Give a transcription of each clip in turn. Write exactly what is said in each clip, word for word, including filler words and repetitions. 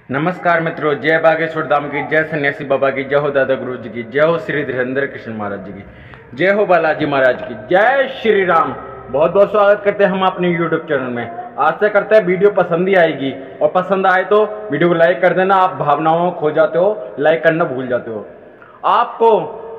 नमस्कार मित्रों, जय बागेश्वर धाम की, जय सन्यासी बाबा की, जय हो दादा गुरु जी की, जय हो श्री धीरेन्द्र कृष्ण महाराज जी की, जय हो बालाजी महाराज की, जय श्री राम। बहुत बहुत स्वागत करते हैं हम अपने यूट्यूब चैनल में। आज से करते हैं वीडियो पसंद ही आएगी, और पसंद आए तो वीडियो को लाइक कर देना। आप भावनाओं में खो जाते हो, लाइक करना भूल जाते हो। आपको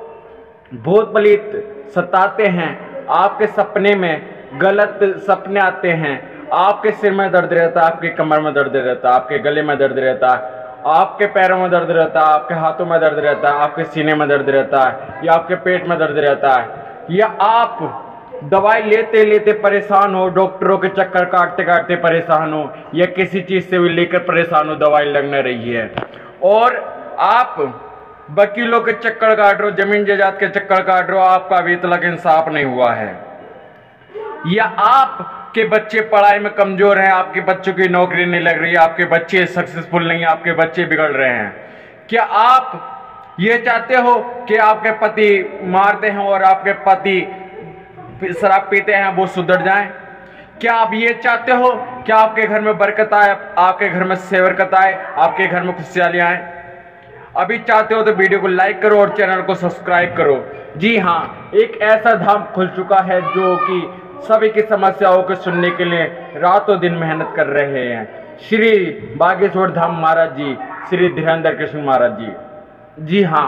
भूत प्रेत सताते हैं, आपके सपने में गलत सपने आते हैं, आपके सिर में दर्द रहता है, आपकी कमर में दर्द रहता है, आपके गले में दर्द रहता है, आपके पैरों में दर्द रहता है, आपके हाथों में दर्द रहता है, आपके सीने में दर्द रहता है, या आपके पेट में दर्द रहता है, या आप दवाई लेते लेते परेशान हो, डॉक्टरों के चक्कर काटते काटते परेशान हो, या किसी चीज से भी लेकर परेशान हो, दवाई लगने रही है, और आप वकीलों के चक्कर काट रहे हो, जमीन जायदाद के चक्कर काट रहे हो, आपका अभी तक इंसाफ नहीं हुआ है, या आप के बच्चे पढ़ाई में कमजोर हैं, आपके बच्चों की नौकरी नहीं लग रही है, आपके बच्चे सक्सेसफुल नहीं है, आपके बच्चे बिगड़ रहे हैं। क्या आप ये चाहते हो कि आपके पति मारते हैं और आपके पति शराब पीते हैं वो सुधर जाएं? क्या आप ये चाहते हो कि आपके घर में बरकत आए, आपके घर में सेवरकत आए, आपके घर में खुशहाली आए? अभी चाहते हो तो वीडियो को लाइक करो और चैनल को सब्सक्राइब करो। जी हाँ, एक ऐसा धाम खुल चुका है जो कि सभी की समस्याओं को सुनने के लिए रातों दिन मेहनत कर रहे हैं। श्री बागेश्वर धाम महाराज जी, श्री धीरेन्द्र कृष्ण महाराज जी। जी हाँ,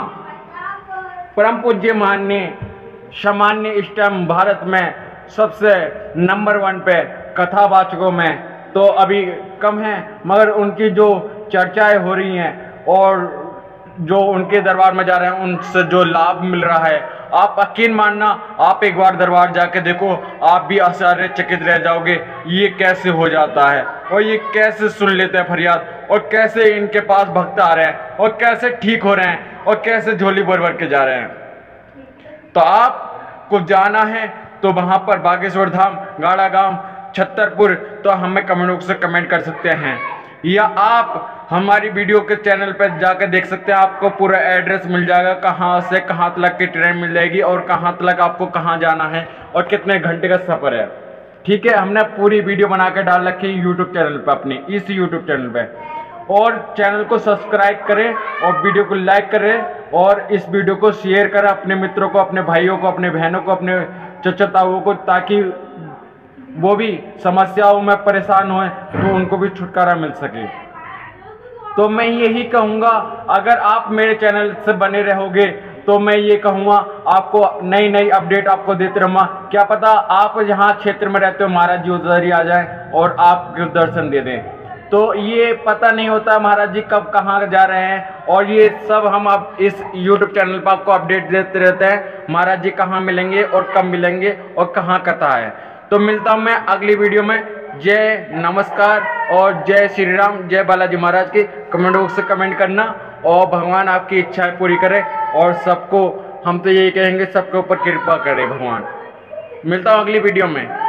परम पूज्य मान्य सामान्य इस टाइम भारत में सबसे नंबर वन पे कथावाचकों में तो अभी कम है, मगर उनकी जो चर्चाएं हो रही हैं और जो उनके दरबार में जा रहे हैं उनसे जो लाभ मिल रहा है, आप यकीन मानना, आप एक बार दरबार जाके देखो, आप भी आश्चर्यचकित रह जाओगे ये कैसे हो जाता है, और ये कैसे सुन लेते हैं फरियाद, और कैसे इनके पास भक्त आ रहे हैं, और कैसे ठीक हो रहे हैं, और कैसे झोली भर भर के जा रहे हैं। तो आपको जाना है तो वहां पर बागेश्वर धाम, गाड़ा गांव, छतरपुर, तो हमें कमेंट बॉक्स से कमेंट कर सकते हैं, या आप हमारी वीडियो के चैनल पर जाकर देख सकते हैं। आपको पूरा एड्रेस मिल जाएगा, कहाँ से कहाँ तक की ट्रेन मिल जाएगी, और कहाँ तक आपको कहाँ जाना है, और कितने घंटे का सफर है। ठीक है, हमने पूरी वीडियो बना के डाल रखी है यूट्यूब चैनल पर, अपने इस यूट्यूब चैनल पे। और चैनल को सब्सक्राइब करें और वीडियो को लाइक करें, और इस वीडियो को शेयर करें अपने मित्रों को, अपने भाइयों को, अपने बहनों को, अपने चचेताओं को, ताकि वो भी समस्याओं में परेशान हुए तो उनको भी छुटकारा मिल सके। तो मैं यही कहूँगा, अगर आप मेरे चैनल से बने रहोगे तो मैं ये कहूँगा आपको नई नई अपडेट आपको देते रहूँगा। क्या पता आप जहाँ क्षेत्र में रहते हो महाराज जी उधर ही आ जाएं और आपके दर्शन दे दें। तो ये पता नहीं होता महाराज जी कब कहाँ जा रहे हैं, और ये सब हम अब इस यूट्यूब चैनल पर आपको अपडेट देते रहते हैं, महाराज जी कहाँ मिलेंगे और कब मिलेंगे और कहाँ कथा है। तो मिलता हूँ मैं अगली वीडियो में। जय नमस्कार और जय श्री राम, जय बालाजी महाराज की। कमेंट बॉक्स से कमेंट करना, और भगवान आपकी इच्छाएं पूरी करे, और सबको हम तो यही कहेंगे सबके ऊपर कृपा करे भगवान। मिलता हूँ अगली वीडियो में।